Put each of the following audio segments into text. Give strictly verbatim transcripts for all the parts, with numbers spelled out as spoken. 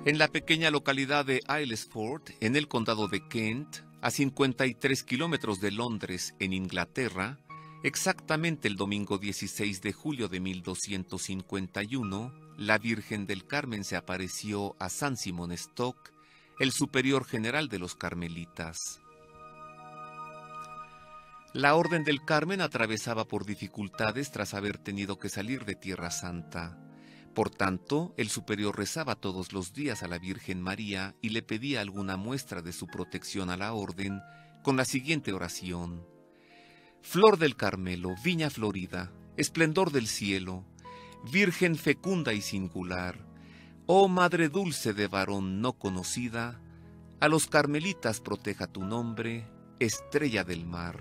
En la pequeña localidad de Aylesford, en el condado de Kent, a cincuenta y tres kilómetros de Londres, en Inglaterra, exactamente el domingo dieciséis de julio de mil doscientos cincuenta y uno, la Virgen del Carmen se apareció a San Simón Stock, el superior general de los carmelitas. La Orden del Carmen atravesaba por dificultades tras haber tenido que salir de Tierra Santa. Por tanto, el superior rezaba todos los días a la Virgen María y le pedía alguna muestra de su protección a la orden con la siguiente oración: Flor del Carmelo, viña florida, esplendor del cielo, Virgen fecunda y singular, oh Madre dulce de varón no conocida, a los carmelitas proteja tu nombre, estrella del mar.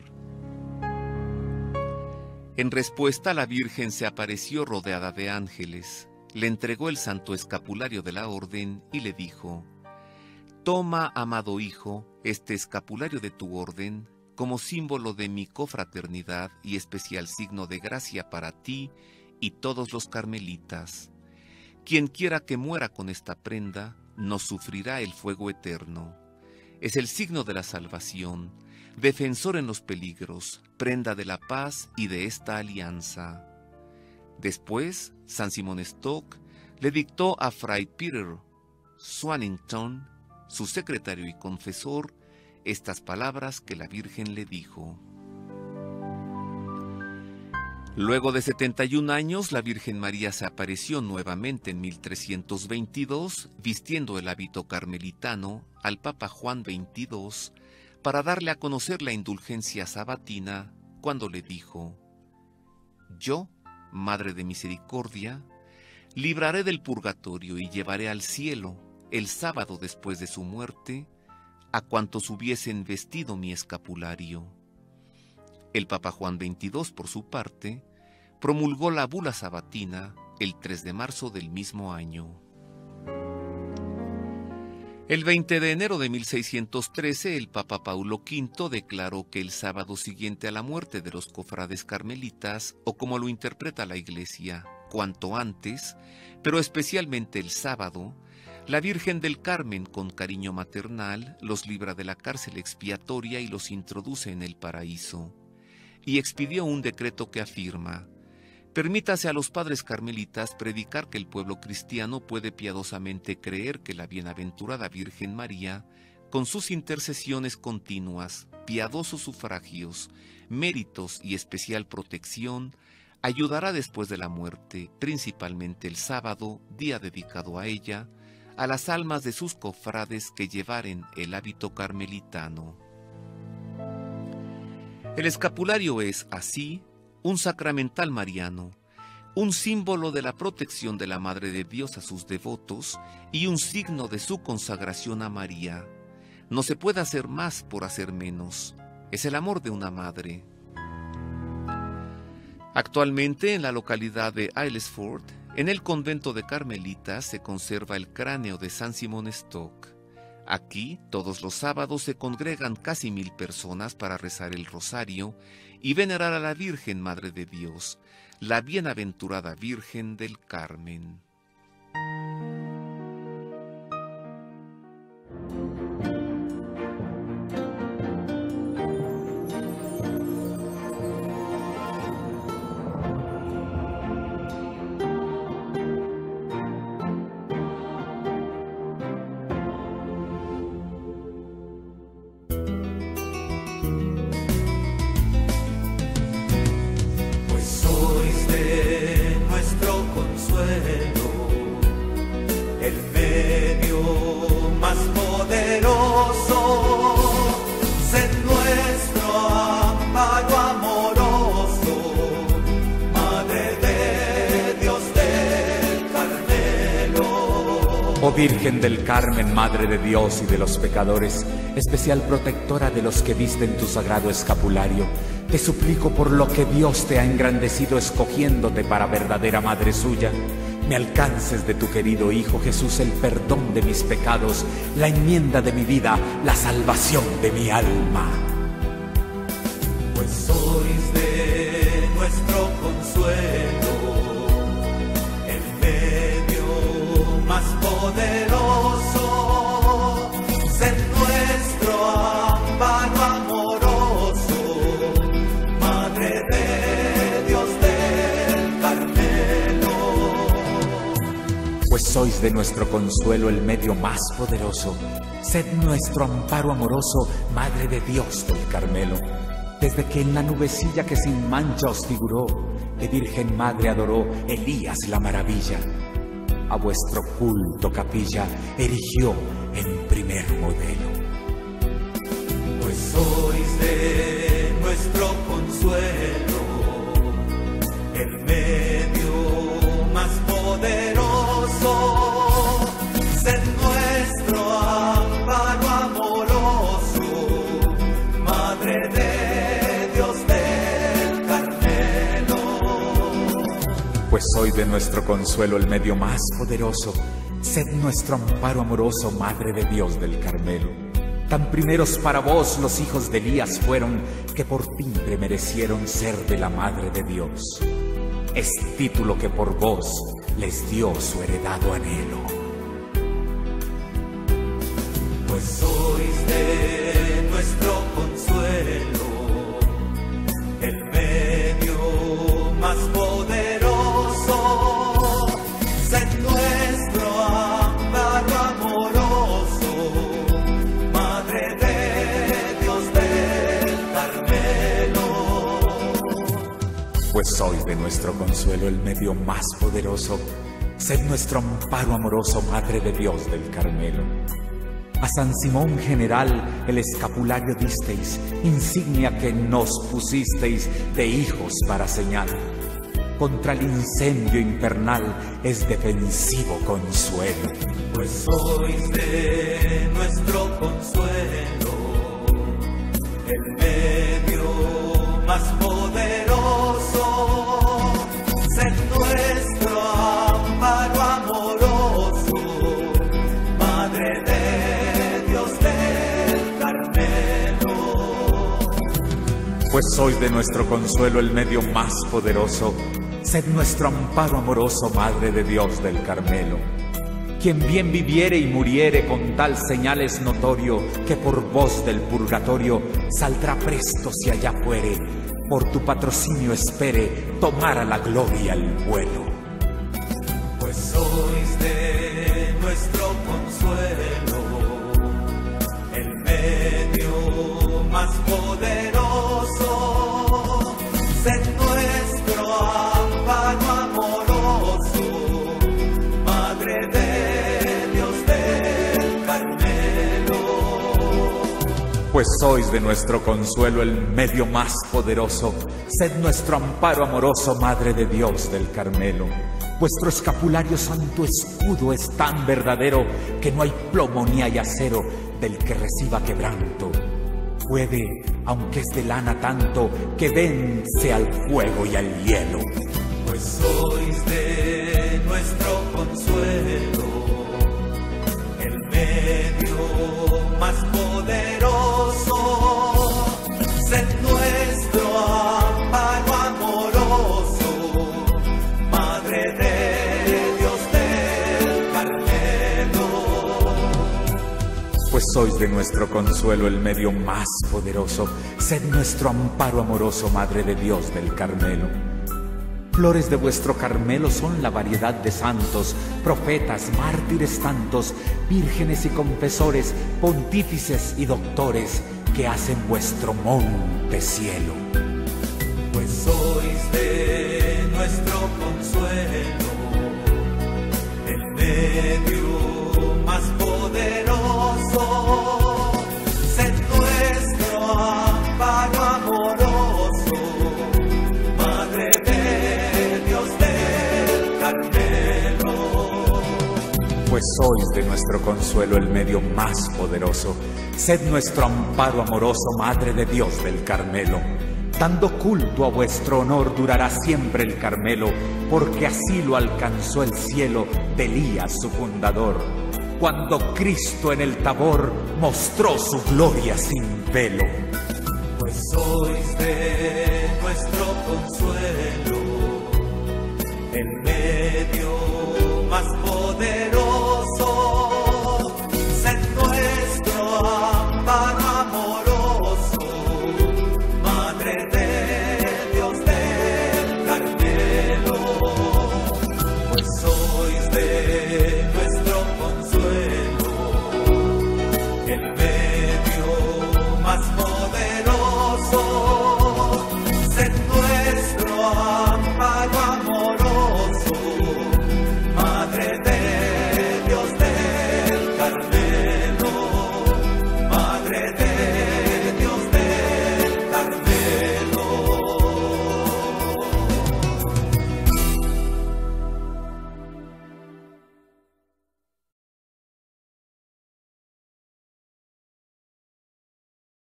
En respuesta, la Virgen se apareció rodeada de ángeles. Le entregó el santo escapulario de la orden y le dijo: Toma, amado hijo, este escapulario de tu orden, como símbolo de mi cofraternidad y especial signo de gracia para ti y todos los carmelitas. Quien quiera que muera con esta prenda, no sufrirá el fuego eterno. Es el signo de la salvación, defensor en los peligros, prenda de la paz y de esta alianza. Después, San Simón Stock le dictó a Fray Peter Swanington, su secretario y confesor, estas palabras que la Virgen le dijo. Luego de setenta y un años, la Virgen María se apareció nuevamente en mil trescientos veintidós, vistiendo el hábito carmelitano al Papa Juan veintidós, para darle a conocer la indulgencia sabatina, cuando le dijo: Yo, Madre de Misericordia, libraré del purgatorio y llevaré al cielo, el sábado después de su muerte, a cuantos hubiesen vestido mi escapulario. El Papa Juan veintidós, por su parte, promulgó la bula sabatina el tres de marzo del mismo año. El veinte de enero de mil seiscientos trece, el Papa Paulo quinto declaró que el sábado siguiente a la muerte de los cofrades carmelitas, o como lo interpreta la Iglesia, cuanto antes, pero especialmente el sábado, la Virgen del Carmen, con cariño maternal, los libra de la cárcel expiatoria y los introduce en el paraíso. Y expidió un decreto que afirma: permítase a los padres carmelitas predicar que el pueblo cristiano puede piadosamente creer que la bienaventurada Virgen María, con sus intercesiones continuas, piadosos sufragios, méritos y especial protección, ayudará después de la muerte, principalmente el sábado, día dedicado a ella, a las almas de sus cofrades que llevaren el hábito carmelitano. El escapulario es, así, un sacramental mariano, un símbolo de la protección de la Madre de Dios a sus devotos y un signo de su consagración a María. No se puede hacer más por hacer menos. Es el amor de una madre. Actualmente, en la localidad de Aylesford, en el convento de Carmelitas, se conserva el cráneo de San Simón Stock. Aquí, todos los sábados se congregan casi mil personas para rezar el rosario y venerar a la Virgen Madre de Dios, la bienaventurada Virgen del Carmen. Oh Virgen del Carmen, Madre de Dios y de los pecadores, especial protectora de los que visten tu sagrado escapulario, te suplico por lo que Dios te ha engrandecido escogiéndote para verdadera Madre suya, me alcances de tu querido Hijo Jesús el perdón de mis pecados, la enmienda de mi vida, la salvación de mi alma. Pues sois de nuestro consuelo, el medio más poderoso, sed nuestro amparo amoroso, Madre de Dios del Carmelo. Pues sois de nuestro consuelo el medio más poderoso, sed nuestro amparo amoroso, Madre de Dios del Carmelo. Desde que en la nubecilla que sin mancha os figuró, de Virgen Madre adoró Elías la maravilla, a vuestro culto capilla erigió en primer modelo. Pues sois de nuestro consuelo el medio más poderoso, sed nuestro amparo amoroso, Madre de Dios del Carmelo. Pues soy de nuestro consuelo el medio más poderoso, sed nuestro amparo amoroso, Madre de Dios del Carmelo. Tan primeros para vos los hijos de Elías fueron, que por timbre merecieron ser de la Madre de Dios. Es título que por vos les dio su heredado anhelo. Pues sois de nuestro consuelo el medio más poderoso, sed nuestro amparo amoroso, Madre de Dios del Carmelo. Pues sois de nuestro consuelo el medio más poderoso, sed nuestro amparo amoroso, Madre de Dios del Carmelo. A San Simón General el escapulario disteis, insignia que nos pusisteis de hijos para señal. Contra el incendio infernal es defensivo consuelo. Pues sois de nuestro consuelo el medio más poderoso, sed nuestro amparo amoroso, Madre de Pues sois de nuestro consuelo el medio más poderoso, sed nuestro amparo amoroso, Madre de Dios del Carmelo. Quien bien viviere y muriere con tal señal es notorio, que por vos del purgatorio saldrá presto si allá fuere, por tu patrocinio espere tomar a la gloria el vuelo. Pues sois de nuestro consuelo el medio más poderoso, sed nuestro amparo amoroso, Madre de Dios del Carmelo. Pues sois de nuestro consuelo el medio más poderoso, sed nuestro amparo amoroso, Madre de Dios del Carmelo. Vuestro escapulario santo escudo es tan verdadero, que no hay plomo ni hay acero del que reciba quebranto. Puede, aunque es de lana tanto, que vence al fuego y al hielo. Pues sois de nuestro consuelo el medio más poderoso, sed nuestro amparo amoroso, Madre de Dios del Carmelo. Pues sois de nuestro consuelo el medio más poderoso, sed nuestro amparo amoroso, Madre de Dios del Carmelo. Flores de vuestro Carmelo son la variedad de santos, profetas, mártires tantos, vírgenes y confesores, pontífices y doctores, que hacen vuestro monte cielo. Pues sois de nuestro consuelo el medio más poderoso, sed nuestro amparo amoroso, Madre de Dios del Carmelo. Pues sois de nuestro consuelo el medio más poderoso, sed nuestro amparo amoroso, Madre de Dios del Carmelo. Dando culto a vuestro honor durará siempre el Carmelo, porque así lo alcanzó el cielo de Elías su fundador, cuando Cristo en el Tabor mostró su gloria sin velo. Pues sois de nuestro consuelo el medio más poderoso,